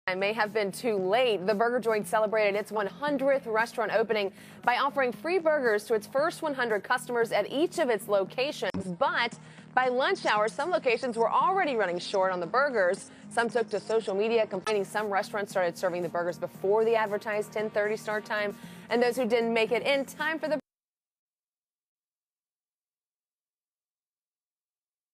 I may have been too late. The Burger Joint celebrated its 100th restaurant opening by offering free burgers to its first 100 customers at each of its locations. But by lunch hour, some locations were already running short on the burgers. Some took to social media complaining some restaurants started serving the burgers before the advertised 10:30 start time. And those who didn't make it in time for the